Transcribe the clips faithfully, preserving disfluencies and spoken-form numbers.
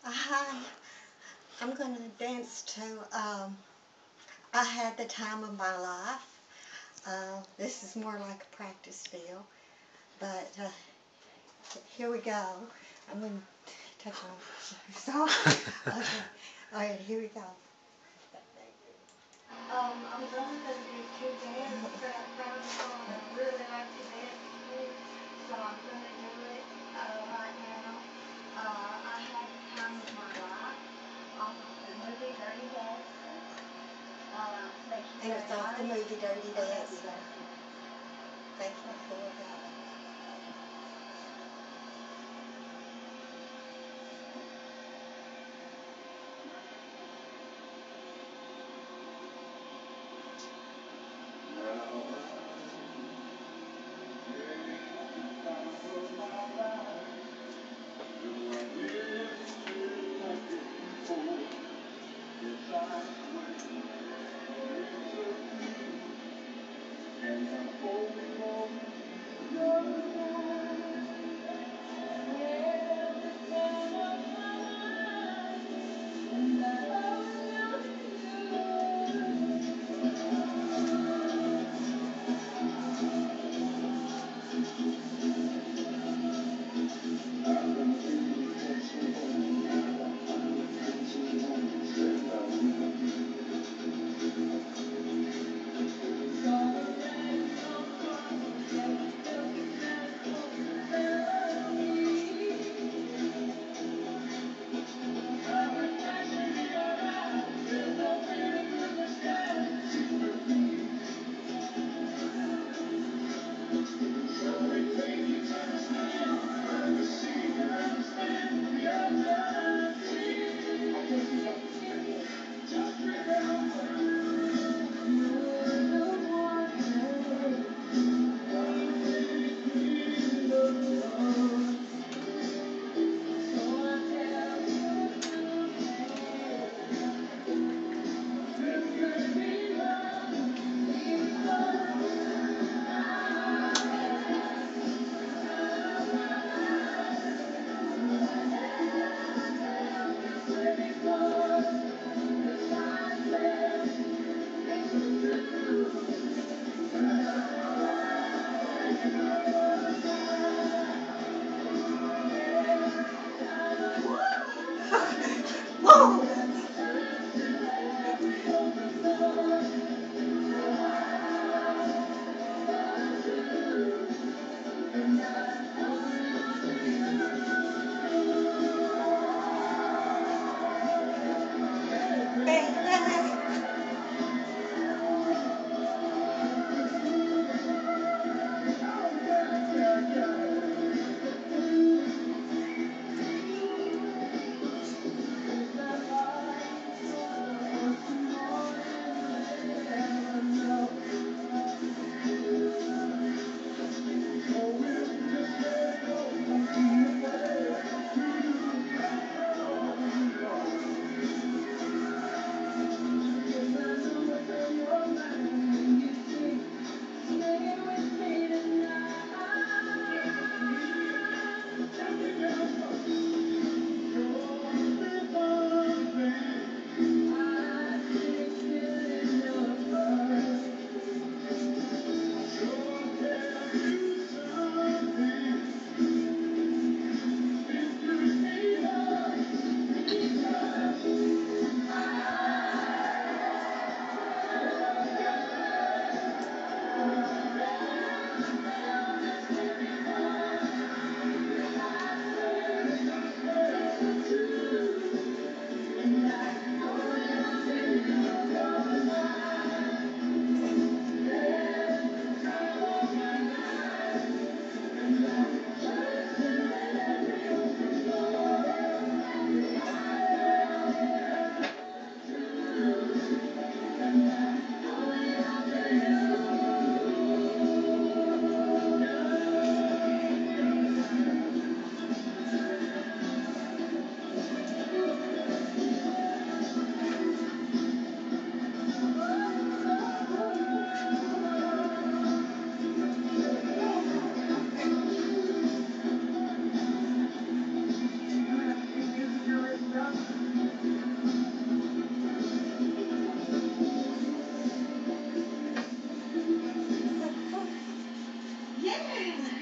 Hi, I'm going to dance to um, I Had the Time of My Life. Uh, this is more like a practice deal, but uh, here we go. I'm going to touch my song. Okay, all right, here we go. Um, I'm going to do two dance background songs. I really like to dance too, so I'm going to do it uh, right now. Uh, I Had the Time of My Life off of the movie Dirty Dancing. Uh, thank you And it's off the movie Dirty Dancing. Thank you for that.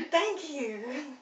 Thank you.